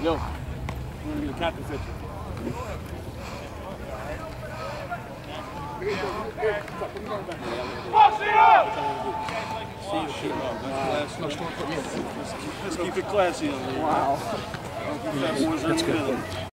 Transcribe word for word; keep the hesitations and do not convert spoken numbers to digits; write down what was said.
Yo, we're gonna get a captain picture. Let's keep it classy. Wow. That's good.